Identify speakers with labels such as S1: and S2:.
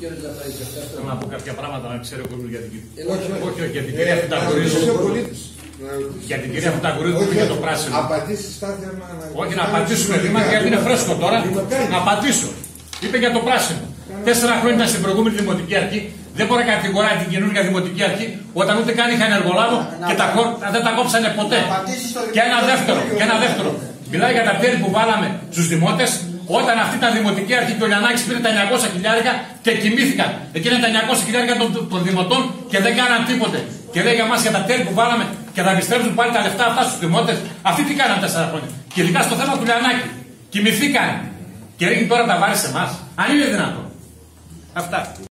S1: Θέλω να πω κάποια πράγματα να ξέρει ο κόσμος για την κυρία. Όχι, για την κυρία Φυταγουρίδου. Για την κυρία Φυταγουρίδου που για το πράσινο. Όχι, να απαντήσουμε βήμα γιατί είναι φρέσκο τώρα. Να απαντήσω. Είπε για το πράσινο. 4 χρόνια ήταν στην προηγούμενη δημοτική αρχή. Δεν μπορεί να κατηγοράει την καινούργια δημοτική αρχή όταν ούτε καν είχαν εργολάβο και δεν τα κόψανε ποτέ. Και ένα δεύτερο. Μιλάει για τα τέλη που βάλαμε στους δημότες όταν αυτή ήταν δημοτική αρχή και ο Λιαννάκης πήρε τα 900 χιλιάρικα και κοιμήθηκαν. Εκείνα τα 900 χιλιάρικα των δημοτών και δεν κάναν τίποτε. Και λέει για μας για τα τέλη που βάλαμε και θα επιστρέψουν πάλι τα λεφτά αυτά στους δημότες. Αυτοί τι κάναν 4 χρόνια. Και ειδικά στο θέμα του Λιαννάκη. Κοιμηθήκαν. Και ρίχνει τώρα τα βάρη σε εμάς. Αν είναι δυνατόν. Αυτά.